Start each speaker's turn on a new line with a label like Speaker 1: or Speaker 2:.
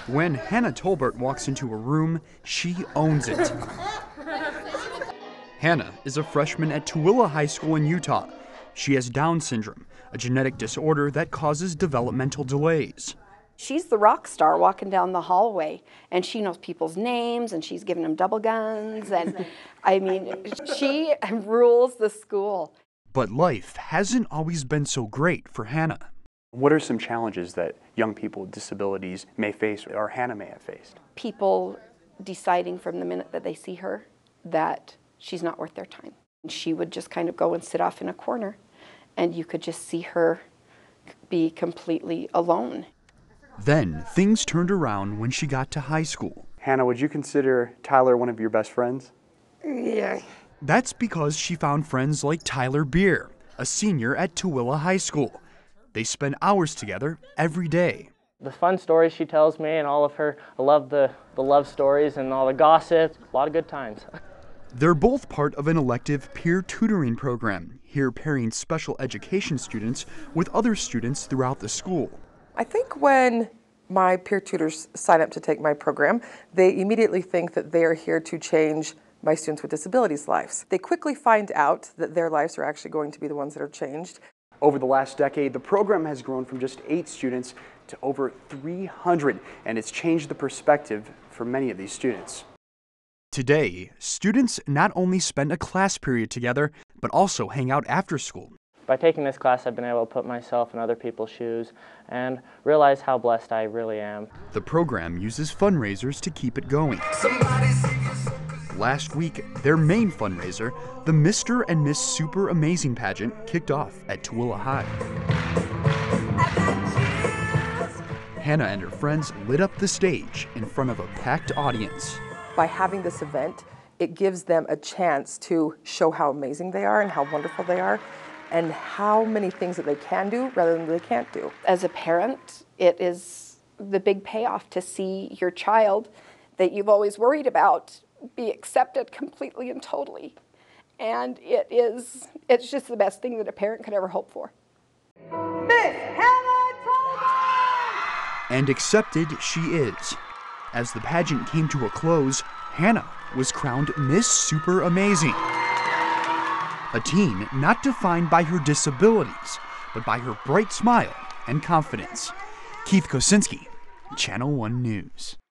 Speaker 1: When Hannah Tolbert walks into a room, she owns it. Hannah is a freshman at Tooele High School in Utah. She has Down syndrome, a genetic disorder that causes developmental delays.
Speaker 2: She's the rock star walking down the hallway, and she knows people's names, and she's giving them double guns, and I mean, she rules the school.
Speaker 1: But life hasn't always been so great for Hannah. What are some challenges that young people with disabilities may face, or Hannah may have faced?
Speaker 2: People deciding from the minute that they see her that she's not worth their time. She would just kind of go and sit off in a corner, and you could just see her be completely alone.
Speaker 1: Then things turned around when she got to high school. Hannah, would you consider Tyler one of your best friends?
Speaker 2: Yeah.
Speaker 1: That's because she found friends like Tyler Beer, a senior at Tooele High School. They spend hours together every day.
Speaker 3: The fun stories she tells me and all of her, I love the love stories and all the gossip, a lot of good times.
Speaker 1: They're both part of an elective peer tutoring program, here pairing special education students with other students throughout the school.
Speaker 4: I think when my peer tutors sign up to take my program, they immediately think that they are here to change my students with disabilities' lives. They quickly find out that their lives are actually going to be the ones that are changed.
Speaker 1: Over the last decade, the program has grown from just 8 students to over 300, and it's changed the perspective for many of these students. Today, students not only spend a class period together, but also hang out after school.
Speaker 3: By taking this class, I've been able to put myself in other people's shoes and realize how blessed I really am.
Speaker 1: The program uses fundraisers to keep it going. Last week, their main fundraiser, the Mr. and Miss Super Amazing pageant, kicked off at Tooele High. Hannah and her friends lit up the stage in front of a packed audience.
Speaker 4: By having this event, it gives them a chance to show how amazing they are and how wonderful they are, and how many things that they can do rather than they can't do.
Speaker 2: As a parent, it is the big payoff to see your child that you've always worried about be accepted completely and totally. And it's just the best thing that a parent could ever hope for.
Speaker 5: Miss Hannah Tolbert!
Speaker 1: And accepted she is. As the pageant came to a close, Hannah was crowned Miss Super Amazing. A teen not defined by her disabilities, but by her bright smile and confidence. Keith Kosinski, Channel 1 News.